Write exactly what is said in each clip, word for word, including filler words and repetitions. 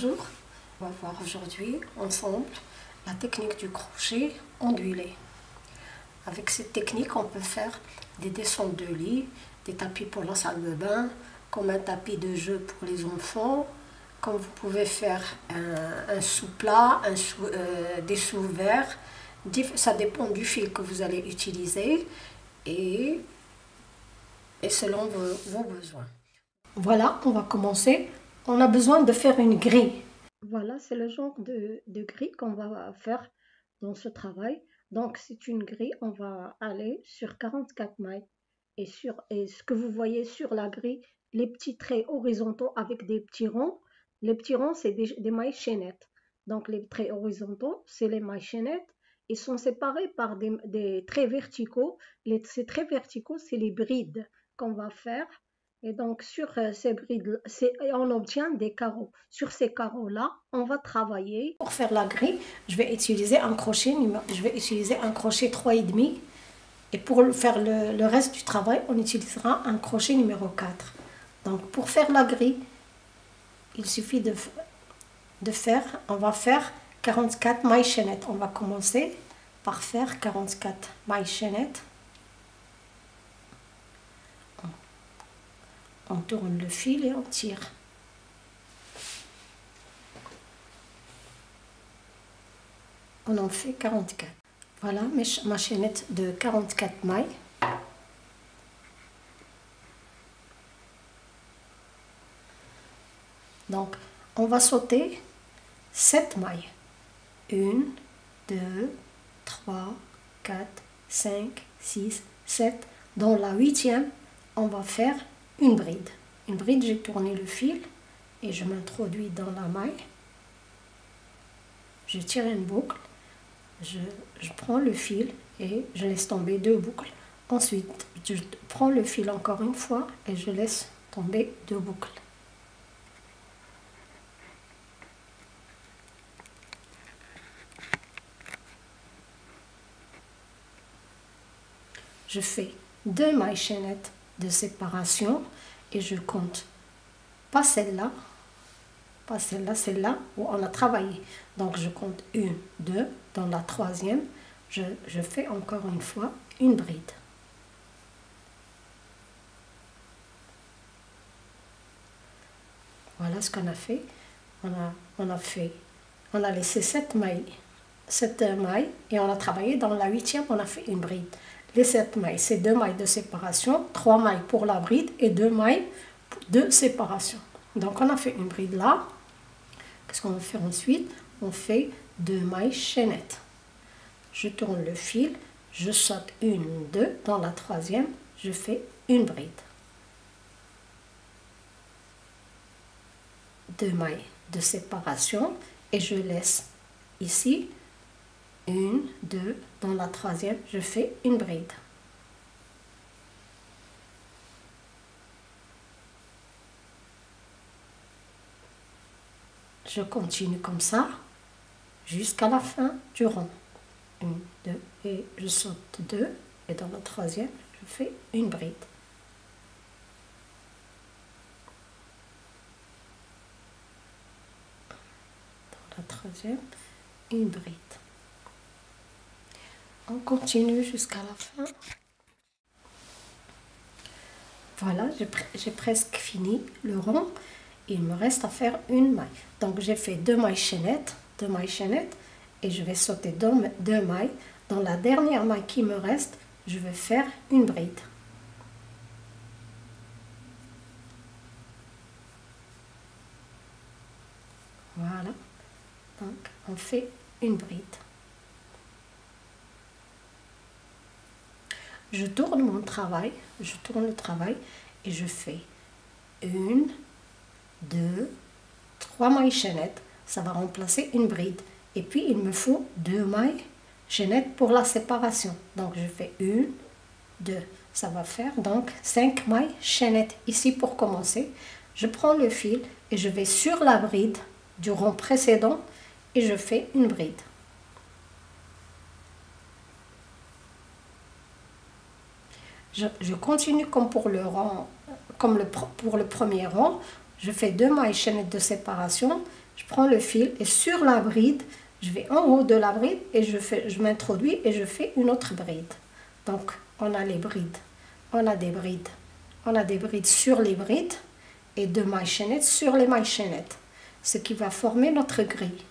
Bonjour, on va voir aujourd'hui ensemble la technique du crochet ondulé. Avec cette technique, on peut faire des descentes de lit, des tapis pour la salle de bain, comme un tapis de jeu pour les enfants, comme vous pouvez faire un, un sous-plat, un sous, euh, des sous-verts. Ça dépend du fil que vous allez utiliser et, et selon vos, vos besoins. Voilà, on va commencer. On a besoin de faire une grille. Voilà, c'est le genre de, de grille qu'on va faire dans ce travail. Donc, c'est une grille, on va aller sur quarante-quatre mailles. Et, sur, et ce que vous voyez sur la grille, les petits traits horizontaux avec des petits ronds. Les petits ronds, c'est des, des mailles chaînettes. Donc, les traits horizontaux, c'est les mailles chaînettes. Ils sont séparés par des, des traits verticaux. Les, ces traits verticaux, c'est les brides qu'on va faire. Et donc, sur ces brides, on obtient des carreaux. Sur ces carreaux-là, on va travailler. Pour faire la grille, je vais utiliser un crochet, je vais utiliser un crochet trois virgule cinq. Et pour faire le, le reste du travail, on utilisera un crochet numéro quatre. Donc, pour faire la grille, il suffit de, de faire, on va faire quarante-quatre mailles chaînettes. On va commencer par faire quarante-quatre mailles chaînettes. On tourne le fil et on tire. On en fait quarante-quatre. Voilà mes, ma chaînette de quarante-quatre mailles. Donc, on va sauter sept mailles. un, deux, trois, quatre, cinq, six, sept. Dans la huitième, on va faire une bride. Une bride, j'ai tourné le fil et je m'introduis dans la maille. Je tire une boucle, je, je prends le fil et je laisse tomber deux boucles. Ensuite, je prends le fil encore une fois et je laisse tomber deux boucles. Je fais deux mailles chaînettes de séparation et je compte pas celle-là, pas celle-là, celle-là où on a travaillé. Donc je compte une, deux, dans la troisième, je, je fais encore une fois une bride. Voilà ce qu'on a fait. On a, on a fait, on a laissé sept mailles, sept mailles et on a travaillé dans la huitième, on a fait une bride. Les sept mailles, c'est deux mailles de séparation, trois mailles pour la bride et deux mailles de séparation. Donc on a fait une bride là. Qu'est-ce qu'on va faire ensuite? On fait deux mailles chaînettes. Je tourne le fil, je saute une, deux, dans la troisième, je fais une bride. Deux mailles de séparation et je laisse ici une, deux, dans la troisième, je fais une bride. Je continue comme ça jusqu'à la fin du rond. Une, deux, et je saute deux, et dans la troisième, je fais une bride. Dans la troisième, une bride. On continue jusqu'à la fin. Voilà, j'ai presque fini le rond. Il me reste à faire une maille. Donc j'ai fait deux mailles chaînettes, deux mailles chaînettes et je vais sauter deux, deux mailles. Dans la dernière maille qui me reste, je vais faire une bride. Voilà. Donc on fait une bride. Je tourne mon travail, je tourne le travail et je fais une, deux, trois mailles chaînettes, ça va remplacer une bride. Et puis il me faut deux mailles chaînettes pour la séparation. Donc je fais une, deux, ça va faire donc cinq mailles chaînettes ici pour commencer. Je prends le fil et je vais sur la bride du rond précédent et je fais une bride. Je, je continue comme pour le rang, comme le, pour le premier rang. Je fais deux mailles chaînettes de séparation je prends le fil et sur la bride, je vais en haut de la bride et je fais, je m'introduis et je fais une autre bride. Donc on a les brides, on a des brides, on a des brides sur les brides et deux mailles chaînettes sur les mailles chaînettes, ce qui va former notre grille.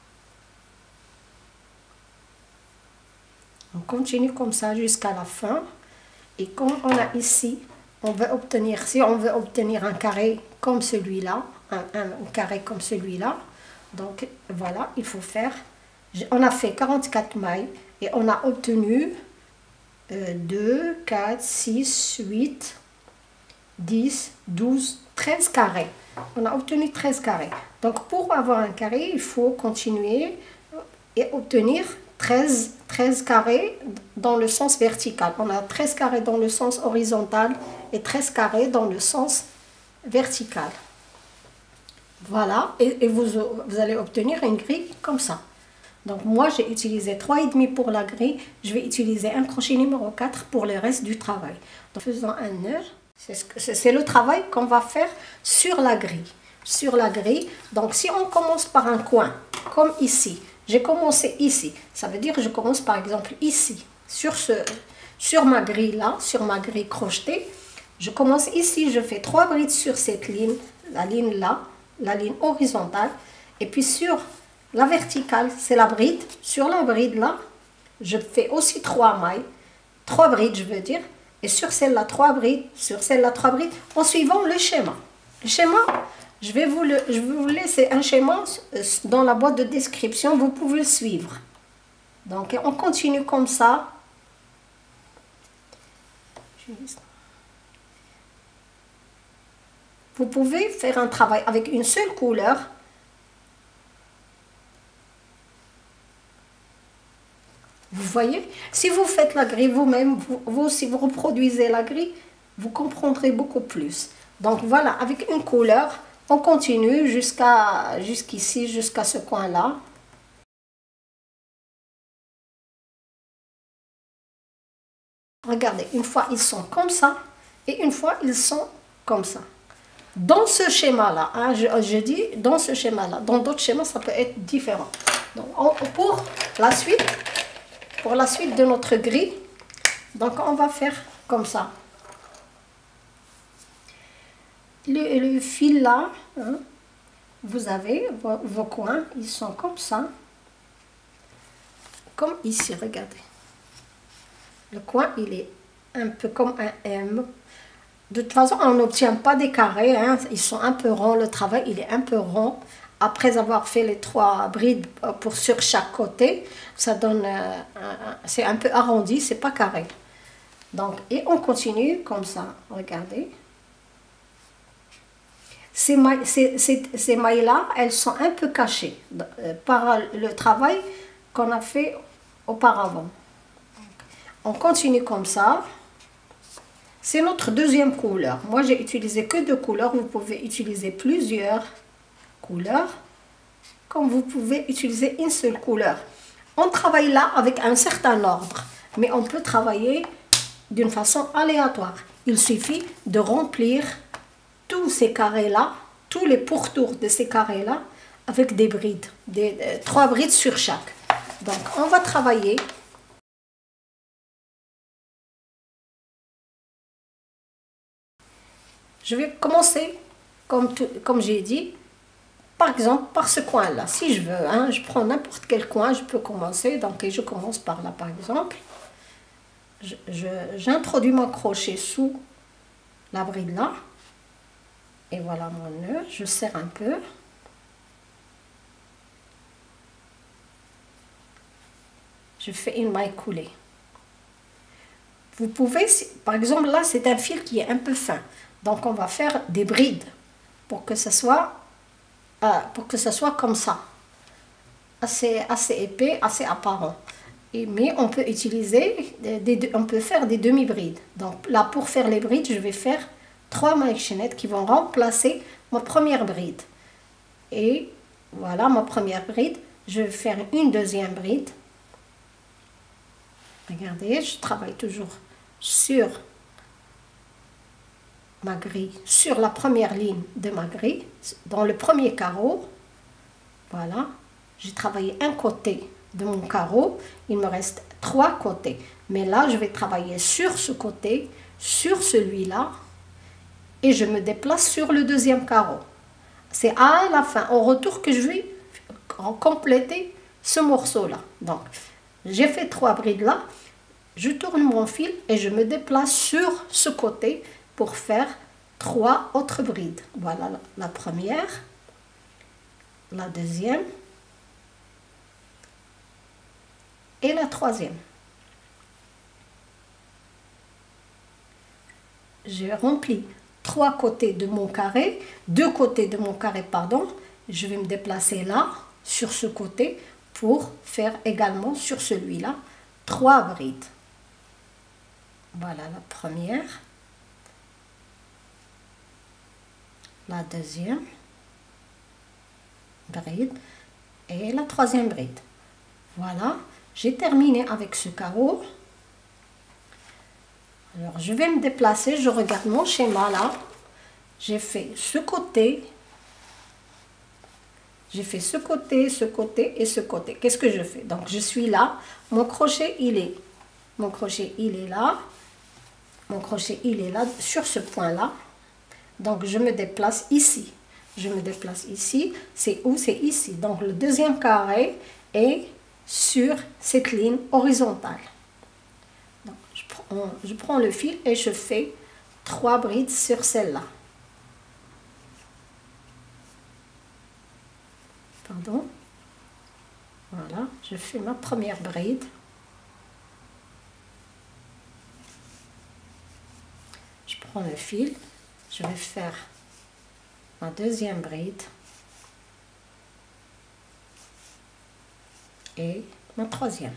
On continue comme ça jusqu'à la fin. Et comme on a ici, on veut obtenir, si on veut obtenir un carré comme celui-là, un, un, un carré comme celui-là, donc voilà, il faut faire, on a fait quarante-quatre mailles et on a obtenu euh, deux, quatre, six, huit, dix, douze, treize carrés. On a obtenu treize carrés. Donc pour avoir un carré, il faut continuer et obtenir treize, treize carrés dans le sens vertical. On a treize carrés dans le sens horizontal et treize carrés dans le sens vertical. Voilà, et, et vous, vous allez obtenir une grille comme ça. Donc moi j'ai utilisé trois virgule cinq pour la grille, je vais utiliser un crochet numéro quatre pour le reste du travail. Donc faisons un nœud, c'est le travail qu'on va faire sur la grille. Sur la grille, donc si on commence par un coin, comme ici, j'ai commencé ici, ça veut dire que je commence par exemple ici, sur, ce, sur ma grille là, sur ma grille crochetée, je commence ici, je fais trois brides sur cette ligne, la ligne là, la ligne horizontale, et puis sur la verticale, c'est la bride, sur la bride là, je fais aussi trois mailles, trois brides je veux dire, et sur celle-là trois brides, sur celle-là trois brides, en suivant le schéma. Le schéma, je vais vous, le, je vais vous laisser un schéma dans la boîte de description, vous pouvez le suivre. Donc on continue comme ça. Vous pouvez faire un travail avec une seule couleur. Vous voyez, si vous faites la grille vous-même, vous, vous, si vous reproduisez la grille, vous comprendrez beaucoup plus. Donc voilà, avec une couleur, on continue jusqu'à jusqu'ici, jusqu'à ce coin-là. Regardez, une fois ils sont comme ça et une fois ils sont comme ça. Dans ce schéma-là, hein, je, je dis dans ce schéma-là, dans d'autres schémas ça peut être différent. Donc on, pour la suite, pour la suite de notre grille, donc on va faire comme ça. Le, le fil là, hein, vous avez vos, vos coins, ils sont comme ça, comme ici, regardez. Le coin, il est un peu comme un M. De toute façon, on n'obtient pas des carrés, hein, ils sont un peu ronds, le travail, il est un peu rond. Après avoir fait les trois brides pour sur chaque côté, ça donne, euh, c'est un peu arrondi, c'est pas carré. Donc, et on continue comme ça, regardez. Ces mailles, ces, ces, ces mailles-là, elles sont un peu cachées par le travail qu'on a fait auparavant. On continue comme ça. C'est notre deuxième couleur. Moi, j'ai utilisé que deux couleurs. Vous pouvez utiliser plusieurs couleurs, comme vous pouvez utiliser une seule couleur. On travaille là avec un certain ordre, mais on peut travailler d'une façon aléatoire. Il suffit de remplir tous ces carrés-là, tous les pourtours de ces carrés-là, avec des brides, des, euh, trois brides sur chaque. Donc, on va travailler. Je vais commencer, comme, comme j'ai dit, par exemple, par ce coin-là. Si je veux, hein, je prends n'importe quel coin, je peux commencer. Donc, et je commence par là, par exemple. J'introduis mon crochet sous la bride là. Et voilà mon nœud, je serre un peu. Je fais une maille coulée. Vous pouvez, par exemple là c'est un fil qui est un peu fin. Donc on va faire des brides pour que ce soit, euh, pour que ce soit comme ça. Assez, assez épais, assez apparent. Et, mais on peut utiliser, des, des, on peut faire des demi-brides. Donc là pour faire les brides, je vais faire trois mailles chaînettes qui vont remplacer ma première bride. Et voilà ma première bride. Je vais faire une deuxième bride. Regardez, je travaille toujours sur ma grille, sur la première ligne de ma grille, dans le premier carreau. Voilà, j'ai travaillé un côté de mon carreau, il me reste trois côtés. Mais là, je vais travailler sur ce côté, sur celui-là, et je me déplace sur le deuxième carreau. C'est à la fin, au retour, que je vais compléter ce morceau-là. Donc, j'ai fait trois brides là, je tourne mon fil et je me déplace sur ce côté pour faire trois autres brides. Voilà la première, la deuxième et la troisième. J'ai rempli trois côtés de mon carré, deux côtés de mon carré, pardon. Je vais me déplacer là, sur ce côté, pour faire également sur celui-là trois brides. Voilà la première, la deuxième bride et la troisième bride. Voilà, j'ai terminé avec ce carreau. Alors je vais me déplacer, je regarde mon schéma là. J'ai fait ce côté, j'ai fait ce côté, ce côté et ce côté. Qu'est-ce que je fais? Donc je suis là, mon crochet il est, mon crochet il est là. Mon crochet, il est là, sur ce point-là. Donc, je me déplace ici. Je me déplace ici. C'est où? C'est ici. Donc, le deuxième carré est sur cette ligne horizontale. Donc, je prends, je prends le fil et je fais trois brides sur celle-là. Pardon. Voilà, je fais ma première bride. Je prends le fil, je vais faire ma deuxième bride et ma troisième.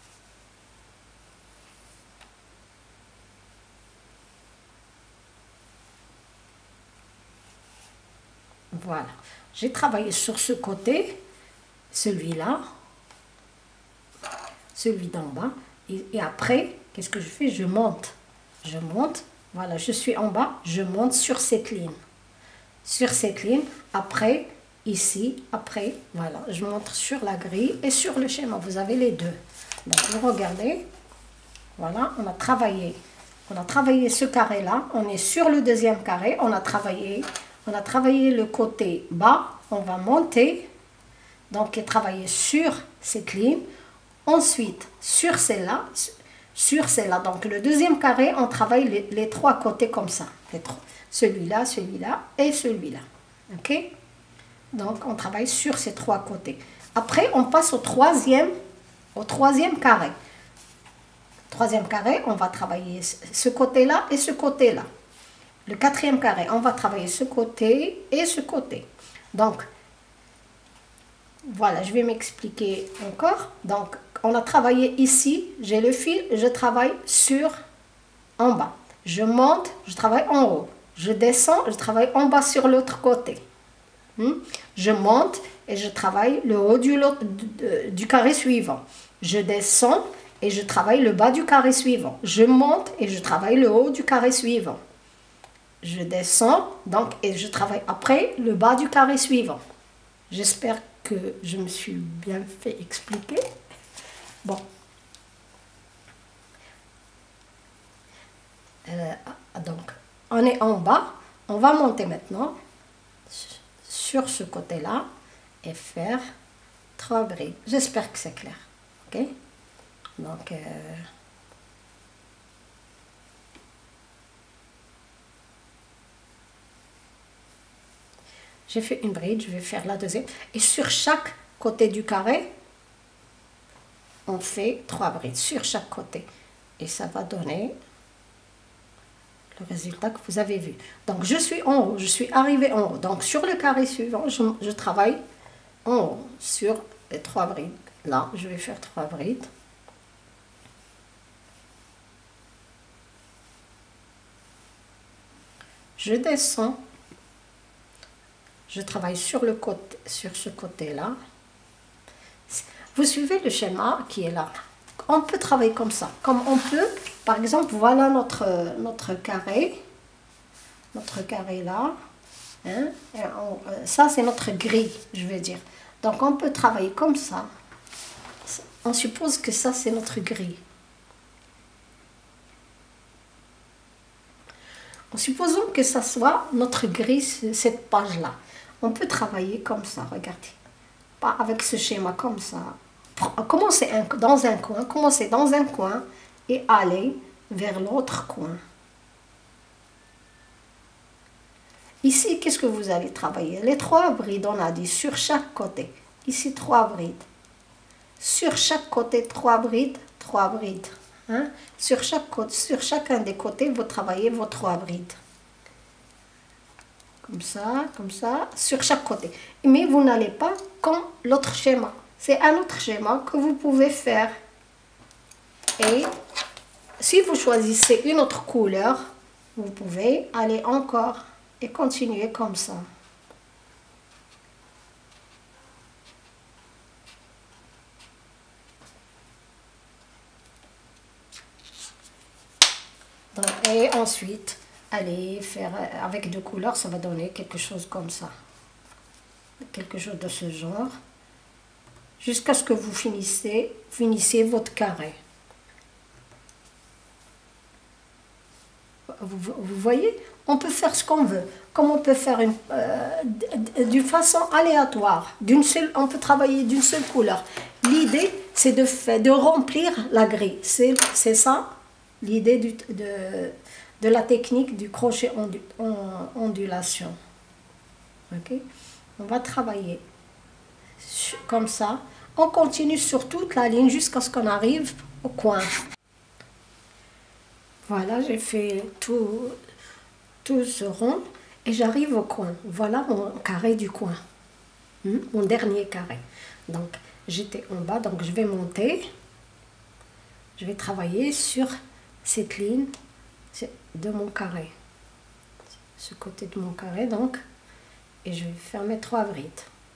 Voilà, j'ai travaillé sur ce côté, celui-là, celui d'en bas, et, et après, qu'est-ce que je fais? Je monte, je monte. Voilà, je suis en bas, je monte sur cette ligne. Sur cette ligne, après, ici, après, voilà, je monte sur la grille et sur le schéma. Vous avez les deux. Donc, vous regardez, voilà, on a travaillé. On a travaillé ce carré-là, on est sur le deuxième carré, on a travaillé, on a travaillé le côté bas, on va monter, donc et travailler sur cette ligne. Ensuite, sur celle-là, sur celle-là. Donc, le deuxième carré, on travaille les, les trois côtés comme ça. Celui-là, celui-là et celui-là. OK? Donc, on travaille sur ces trois côtés. Après, on passe au troisième, au troisième carré. Troisième carré, on va travailler ce côté-là et ce côté-là. Le quatrième carré, on va travailler ce côté et ce côté. Donc, voilà, je vais m'expliquer encore. Donc, on a travaillé ici, j'ai le fil, je travaille sur en bas. Je monte, je travaille en haut. Je descends, je travaille en bas sur l'autre côté. Hmm? Je monte et je travaille le haut du, du, du carré suivant. Je descends et je travaille le bas du carré suivant. Je monte et je travaille le haut du carré suivant. Je descends donc et je travaille après le bas du carré suivant. J'espère que je me suis bien fait expliquer. Bon. Euh, donc, on est en bas. On va monter maintenant sur ce côté-là et faire trois brides. J'espère que c'est clair. Ok? Donc, euh, j'ai fait une bride, je vais faire la deuxième. Et sur chaque côté du carré, on fait trois brides sur chaque côté. Et ça va donner le résultat que vous avez vu. Donc, je suis en haut, je suis arrivée en haut. Donc, sur le carré suivant, je, je travaille en haut sur les trois brides. Là, je vais faire trois brides. Je descends. Je travaille sur, le côté, sur ce côté-là. Vous suivez le schéma qui est là. On peut travailler comme ça. Comme on peut, par exemple, voilà notre, notre carré. Notre carré là. Hein, et on, ça, c'est notre grille, je vais dire. Donc on peut travailler comme ça. On suppose que ça c'est notre grille. En supposant que ça soit notre grille, cette page-là. On peut travailler comme ça, regardez. Pas avec ce schéma comme ça. Commencez dans un coin, commencez dans un coin et allez vers l'autre coin. Ici, qu'est-ce que vous allez travailler? Les trois brides, on a dit, sur chaque côté. Ici, trois brides. Sur chaque côté, trois brides, trois brides. Hein? Sur, chaque côté, sur chacun des côtés, vous travaillez vos trois brides. Comme ça, comme ça, sur chaque côté. Mais vous n'allez pas comme l'autre schéma. C'est un autre schéma que vous pouvez faire. Et si vous choisissez une autre couleur, vous pouvez aller encore et continuer comme ça. Donc, et ensuite, allez faire avec deux couleurs, ça va donner quelque chose comme ça. Quelque chose de ce genre. Jusqu'à ce que vous finissez, finissez votre carré. Vous, vous voyez, on peut faire ce qu'on veut. Comme on peut faire une, euh, d'une façon aléatoire. D'une seule, on peut travailler d'une seule couleur. L'idée, c'est de, faire, de remplir la grille. C'est ça l'idée de, de la technique du crochet ondu, en, ondulation. Okay? On va travailler comme ça. On continue sur toute la ligne jusqu'à ce qu'on arrive au coin. Voilà, j'ai fait tout, tout ce rond et j'arrive au coin. Voilà mon carré du coin, hmm? Mon dernier carré. Donc, j'étais en bas, donc je vais monter. Je vais travailler sur cette ligne de mon carré. Ce côté de mon carré, donc. Et je vais faire mes trois brides.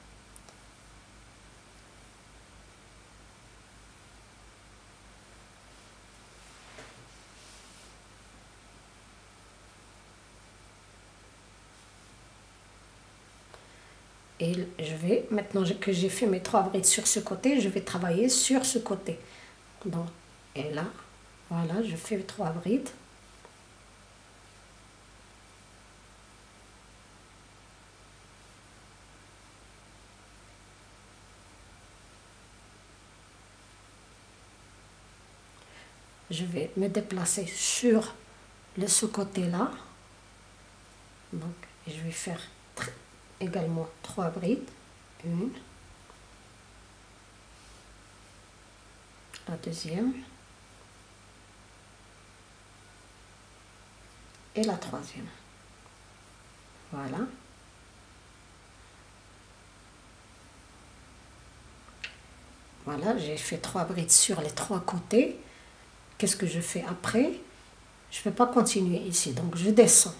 Et je vais, maintenant que j'ai fait mes trois brides sur ce côté, je vais travailler sur ce côté. Donc, et là, voilà, je fais trois brides. Je vais me déplacer sur le ce côté-là. Donc, et je vais faire également trois brides. Une. La deuxième. Et la troisième. Voilà. Voilà, j'ai fait trois brides sur les trois côtés. Qu'est-ce que je fais après? Je ne vais pas continuer ici, donc je descends.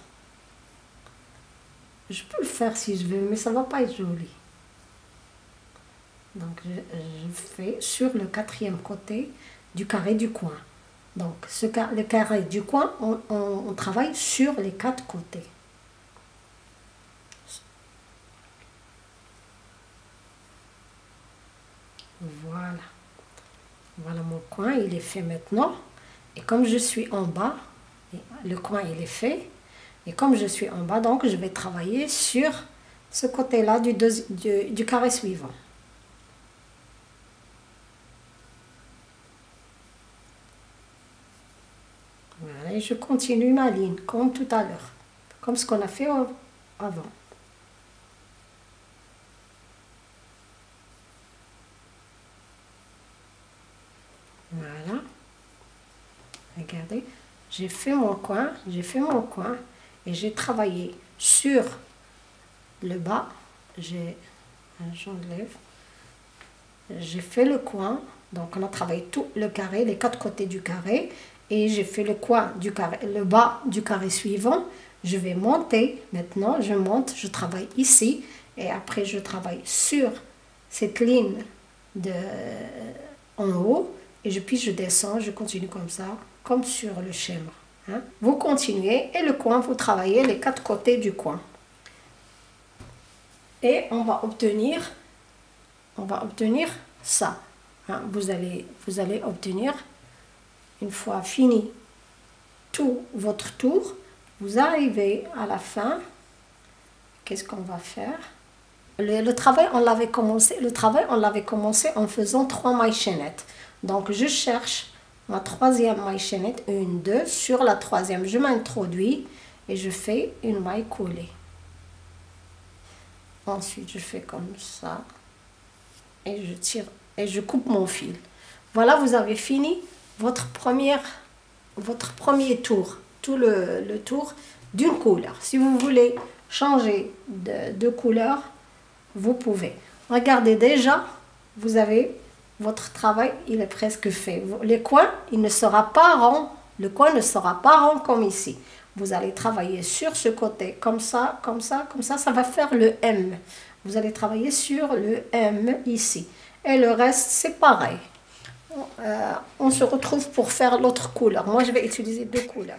Je peux le faire si je veux, mais ça ne va pas être joli. Donc je, je fais sur le quatrième côté du carré du coin. Donc ce, le carré du coin, on, on, on travaille sur les quatre côtés. Voilà. Voilà mon coin, il est fait maintenant. Et comme je suis en bas, le coin il est fait. Et comme je suis en bas, donc je vais travailler sur ce côté-là du, du, du carré suivant. Voilà, et je continue ma ligne comme tout à l'heure, comme ce qu'on a fait avant. Voilà. Regardez, j'ai fait mon coin, j'ai fait mon coin et j'ai travaillé sur le bas. J'ai, j'enlève, j'ai fait le coin, donc on a travaillé tout le carré, les quatre côtés du carré, et j'ai fait le coin du carré, le bas du carré suivant. Je vais monter, maintenant je monte, je travaille ici, et après je travaille sur cette ligne de en haut, et je, puis je descends, je continue comme ça, comme sur le schéma. Hein. Vous continuez, et le coin, vous travaillez les quatre côtés du coin. Et on va obtenir on va obtenir ça. Hein, vous allez, vous allez obtenir, une fois fini tout votre tour, vous arrivez à la fin. Qu'est-ce qu'on va faire? Le, le travail, on l'avait commencé, le travail, on l'avait commencé en faisant trois mailles chaînettes. Donc, je cherche ma troisième maille chaînette, une, deux. Sur la troisième, je m'introduis et je fais une maille coulée. Ensuite, je fais comme ça et je tire et je coupe mon fil. Voilà, vous avez fini votre première, votre premier tour, tout le, le tour d'une couleur. Si vous voulez changer de, de couleur, vous pouvez. Regardez déjà, vous avez votre travail, il est presque fait. Les coins, il ne sera pas rond. Le coin ne sera pas rond comme ici. Vous allez travailler sur ce côté, comme ça, comme ça, comme ça, ça va faire le M. Vous allez travailler sur le M ici. Et le reste, c'est pareil. Euh, on se retrouve pour faire l'autre couleur. Moi, je vais utiliser deux couleurs.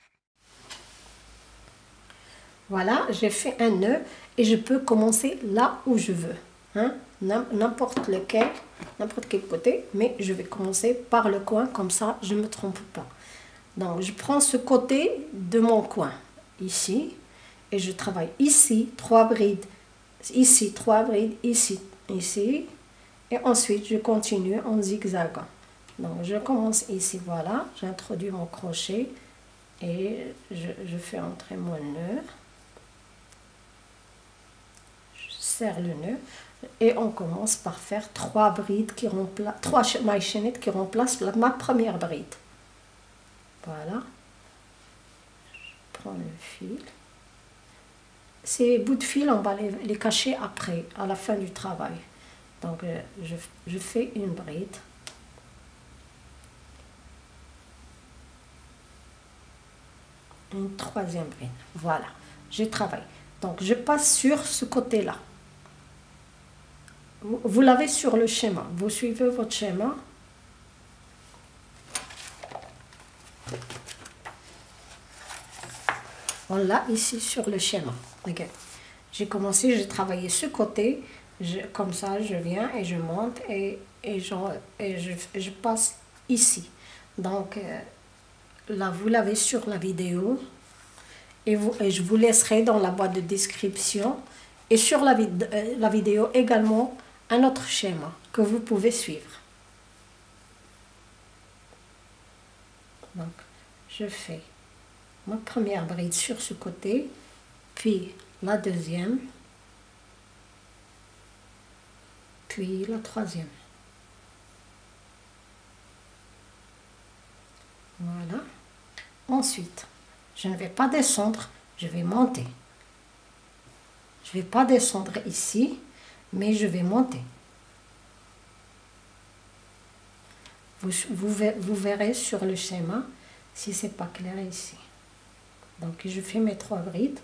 Voilà, j'ai fait un nœud et je peux commencer là où je veux. Hein? N'importe lequel, n'importe quel côté, mais je vais commencer par le coin, comme ça, je ne me trompe pas. Donc, je prends ce côté de mon coin, ici, et je travaille ici, trois brides, ici, trois brides, ici, ici, et ensuite, je continue en zigzagant. Donc, je commence ici, voilà, j'introduis mon crochet, et je, je fais entrer mon nœud. Je serre le nœud, et on commence par faire trois brides qui remplacent, trois mailles chaînettes qui remplacent la, ma première bride. Voilà, je prends le fil. Ces bouts de fil, on va les, les cacher après, à la fin du travail. Donc, je, je fais une bride. Une troisième bride. Voilà, je travaille. Donc, je passe sur ce côté-là. Vous, vous l'avez sur le schéma. Vous suivez votre schéma. On l'a ici sur le schéma. Regarde. J'ai commencé, j'ai travaillé ce côté. Je, comme ça, je viens et je monte et, et, et je, je passe ici. Donc, euh, là, vous l'avez sur la vidéo. Et, vous, et je vous laisserai dans la boîte de description. Et sur la, vid euh, la vidéo également, un autre schéma que vous pouvez suivre. Donc, je fais ma première bride sur ce côté, puis la deuxième, puis la troisième. Voilà. Ensuite, je ne vais pas descendre, je vais monter. Je ne vais pas descendre ici, mais je vais monter. Vous, vous, vous verrez sur le schéma si ce n'est pas clair ici. Donc, je fais mes trois brides.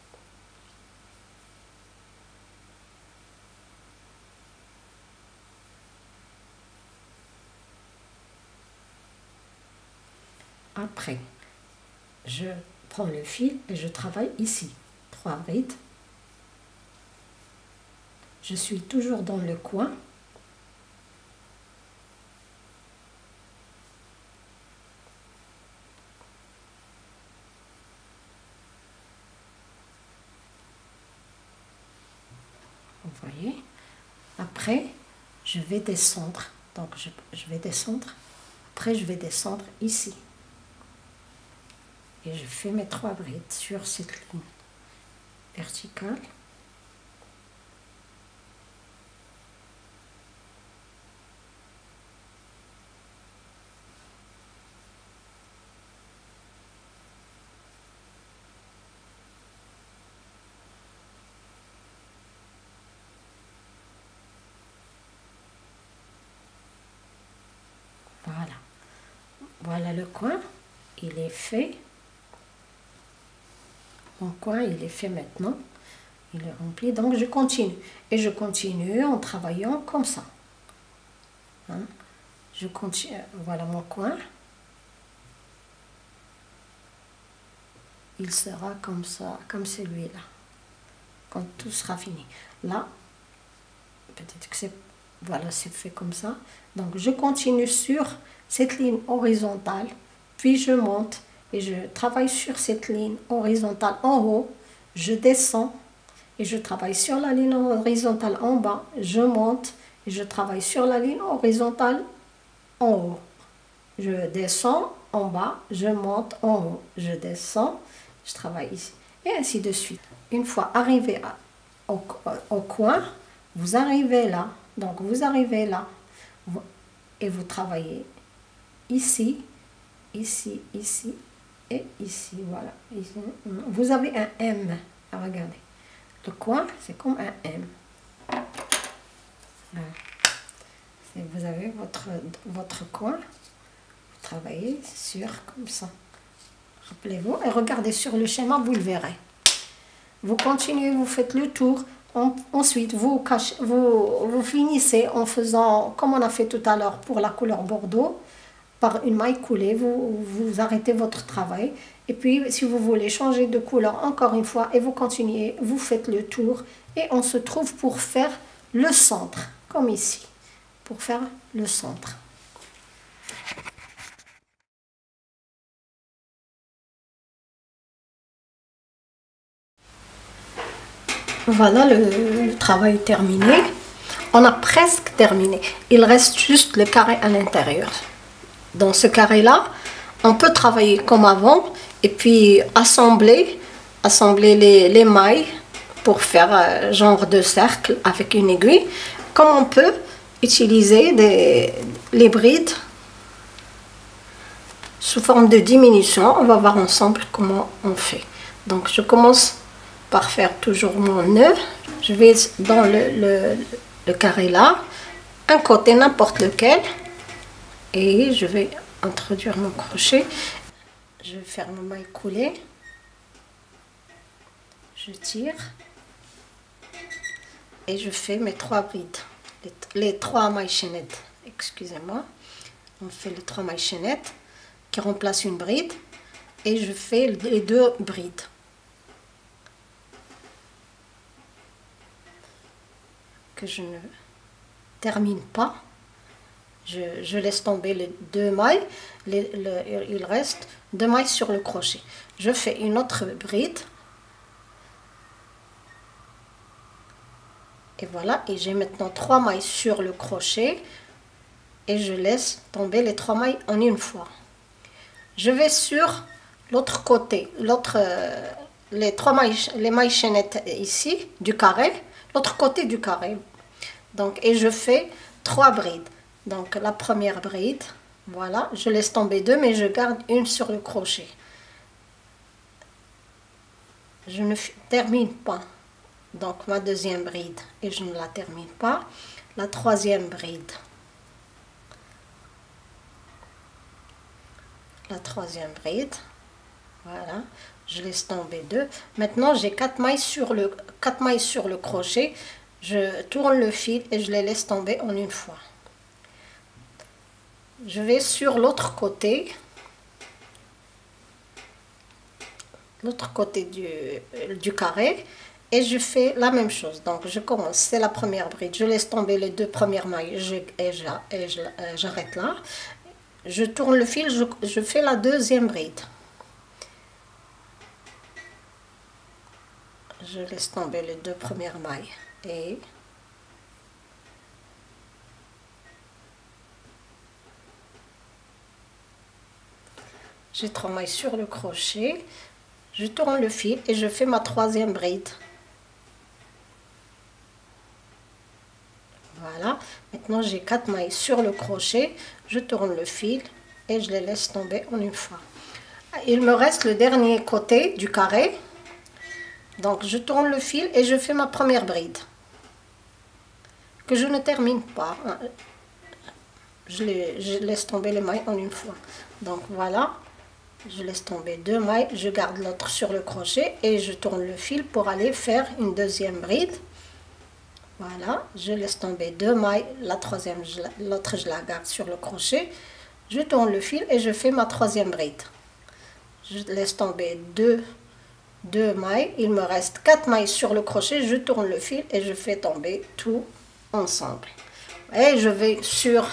Après, je prends le fil et je travaille ici. Trois brides. Je suis toujours dans le coin. Vous voyez? Après, je vais descendre. Donc, je, je vais descendre. Après, je vais descendre ici. Et je fais mes trois brides sur cette ligne verticale. Voilà. Voilà le coin. Il est fait. Mon coin, il est fait maintenant. Il est rempli. Donc, je continue. Et je continue en travaillant comme ça. Hein? Je continue. Voilà mon coin. Il sera comme ça, comme celui-là. Quand tout sera fini. Là, peut-être que c'est Voilà, c'est fait comme ça. Donc je continue sur cette ligne horizontale, puis je monte et je travaille sur cette ligne horizontale en haut, je descends et je travaille sur la ligne horizontale en bas, je monte et je travaille sur la ligne horizontale en haut. Je descends en bas, je monte en haut, je descends, je travaille ici et ainsi de suite. Une fois arrivé à, au, au coin, vous arrivez là, donc vous arrivez là vous, et vous travaillez ici, ici, ici et ici, voilà. Ici. Vous avez un M, regardez. Le coin, c'est comme un M. Voilà. Vous avez votre, votre coin, vous travaillez sur comme ça. Rappelez-vous et regardez sur le schéma, vous le verrez. Vous continuez, vous faites le tour. En, ensuite, vous, cachez, vous, vous finissez en faisant, comme on a fait tout à l'heure pour la couleur bordeaux, par une maille coulée, vous, vous arrêtez votre travail. Et puis, si vous voulez changer de couleur encore une fois, et vous continuez, vous faites le tour. Et on se trouve pour faire le centre, comme ici, pour faire le centre. Voilà, le, le travail est terminé. On a presque terminé. Il reste juste le carré à l'intérieur. Dans ce carré-là, on peut travailler comme avant et puis assembler, assembler les, les mailles pour faire un genre de cercle avec une aiguille. Comme on peut utiliser des, les brides sous forme de diminution. On va voir ensemble comment on fait. Donc je commence par faire toujours mon nœud. Je vais dans le, le, le carré là, un côté n'importe lequel, et je vais introduire mon crochet. Je vais faire ma maille coulée, je tire et je fais mes trois brides, les, les trois mailles chaînettes, excusez-moi. On fait les trois mailles chaînettes qui remplacent une bride et je fais les deux brides. Que je ne termine pas, je, je laisse tomber les deux mailles, les, le, il reste deux mailles sur le crochet. Je fais une autre bride et voilà, et j'ai maintenant trois mailles sur le crochet et je laisse tomber les trois mailles en une fois. Je vais sur l'autre côté, l'autre euh, les trois mailles, les mailles chaînettes ici du carré, l'autre côté du carré. Donc, et je fais trois brides. Donc la première bride, voilà, je laisse tomber deux, mais je garde une sur le crochet. Je ne termine pas. Donc ma deuxième bride, et je ne la termine pas. La troisième bride. La troisième bride, voilà, je laisse tomber deux. Maintenant j'ai quatre mailles sur le quatre mailles sur le crochet. Je tourne le fil et je les laisse tomber en une fois. Je vais sur l'autre côté, l'autre côté du, du carré, et je fais la même chose. Donc je commence, c'est la première bride, je laisse tomber les deux premières mailles je, et j'arrête là. Je tourne le fil, je, je fais la deuxième bride. Je laisse tomber les deux premières mailles. Et j'ai trois mailles sur le crochet, je tourne le fil et je fais ma troisième bride. Voilà, maintenant j'ai quatre mailles sur le crochet, je tourne le fil et je les laisse tomber en une fois. Il me reste le dernier côté du carré, donc je tourne le fil et je fais ma première bride. Que je ne termine pas, je, les, je laisse tomber les mailles en une fois. Donc voilà, je laisse tomber deux mailles, je garde l'autre sur le crochet et je tourne le fil pour aller faire une deuxième bride. Voilà, je laisse tomber deux mailles, la troisième, l'autre je la garde sur le crochet, je tourne le fil et je fais ma troisième bride. Je laisse tomber deux, deux mailles, il me reste quatre mailles sur le crochet, je tourne le fil et je fais tomber tout ensemble. Et je vais sur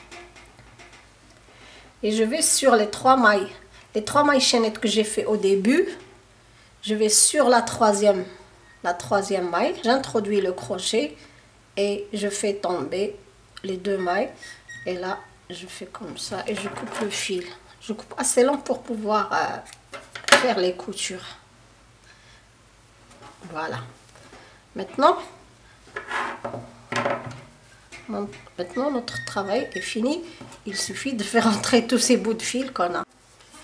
et je vais sur les trois mailles, les trois mailles chaînettes que j'ai fait au début. Je vais sur la troisième, la troisième maille. J'introduis le crochet et je fais tomber les deux mailles. Et là, je fais comme ça et je coupe le fil. Je coupe assez long pour pouvoir euh, faire les coutures. Voilà. Maintenant, maintenant, notre travail est fini. Il suffit de faire entrer tous ces bouts de fil qu'on a.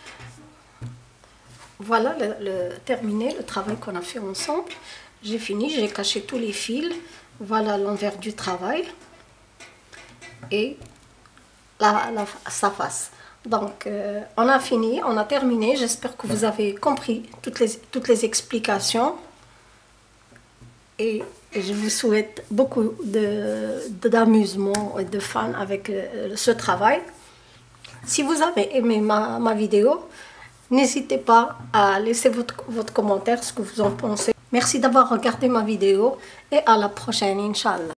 Voilà le, le terminé, le travail qu'on a fait ensemble. J'ai fini, j'ai caché tous les fils. Voilà l'envers du travail. Et la, la, sa face. Donc, euh, on a fini, on a terminé. J'espère que vous avez compris toutes les, toutes les explications. Et je vous souhaite beaucoup d'amusement et de fun avec euh, ce travail. Si vous avez aimé ma, ma vidéo, n'hésitez pas à laisser votre, votre commentaire, ce que vous en pensez. Merci d'avoir regardé ma vidéo et à la prochaine, Inch'Allah.